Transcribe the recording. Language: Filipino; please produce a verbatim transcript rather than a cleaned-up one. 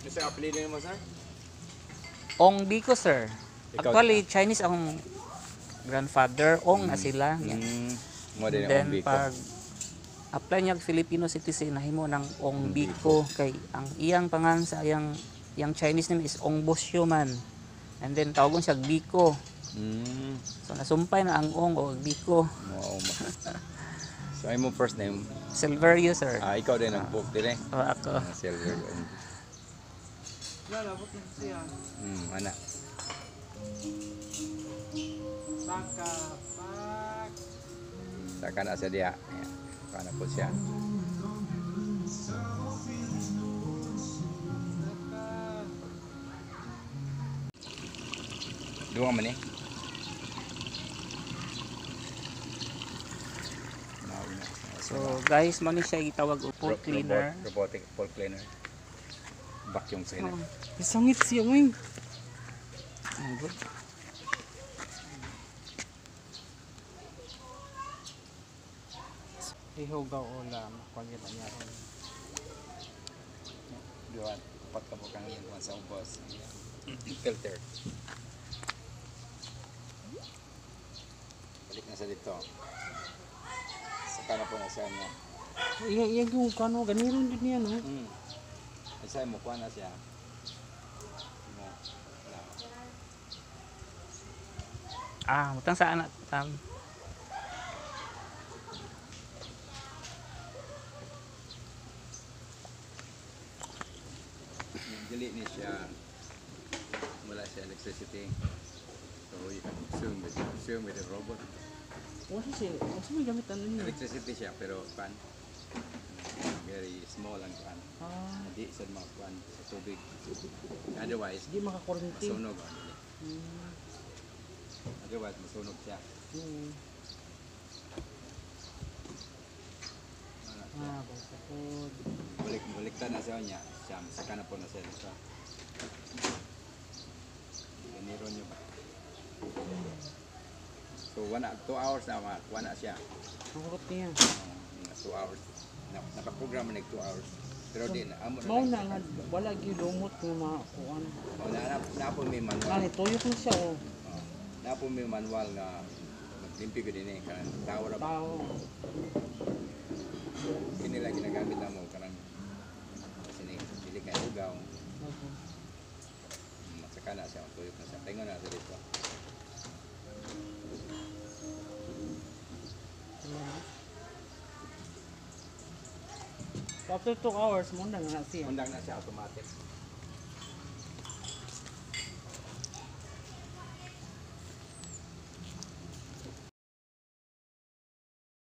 Mister apelido mo sir? Ong Biko, sir. Ikaw, Actually, Chinese akong grandfather. Ong na Mm. sila. Mm. Mo din Then, ang Biko. pag apply niya Filipino citizen, nahimo ng Ong Ong Biko. Kay ang iyang pangalan sa iyang, iyang Chinese name is Ong Bosyo man. And then, tawagon siya Biko. Mm. So, nasumpay na ang Ong o Biko. Mo ma. So ay mo first name. Silverio, sir. Ah, ikaw din ang book din eh. O, ako. Ah, Silver. Lalabot na siya. Hmm, ana. Saka, pak. Saka na sa diha. Ayan. Kana po siya. Saka. Duwa man eh. Nauna. So, guys, mo ni siya itawag o pool Ro- cleaner. Robot, robotic pool cleaner. Vacuum sa ina. Oh, isangit siya, wing. Ang good. Ihugaw ulam. Pagkita niya ron. Duwa, pat ka po kang yan sa ubos. Filter. Balik na sa dito. Saka na po na siya niya. Iya, iya yung kano, ganiron din yan, no? Hmm. Isa mo kuha na siya. Mo. Na. Ah, mutang sa anak. Um, Dili ni siya. Wala siya electricity. So you can consume with consume with the robot. Wala siya, wala siya may gamit ano niya. Electricity siya pero pan. Very small ang pan. Ah, Hindi sa mga pan sa tubig. Otherwise, di makakurinti. masunog ang dili. Hmm, Otherwise, masunog siya. yung, Ano siya. ah, basta Balik, baliktad na siya niya. Siya, saka na po na siya dito. Ganiro niyo ba? So, one, two hours na, makakuha na siya. Ang niya. Uh, mga two hours. Na, nakaprogram na two hours. Pero di na, amo na Mao lang. na nga, wala gyud lumot nga mga kuan. Oh, na, na, na po may manual. Kani tuyok na siya, oh. Oh, na po may manual nga maglimpi ko din eh. Kanang tao ra ba? Tao. Kini lang ginagamit na mo. Kanang sini, dili kayo ugaw. Masaka na siya, tuyok na siya. Tingon na siya dito. After two hours, mo na nga siya. Undang na siya automatic.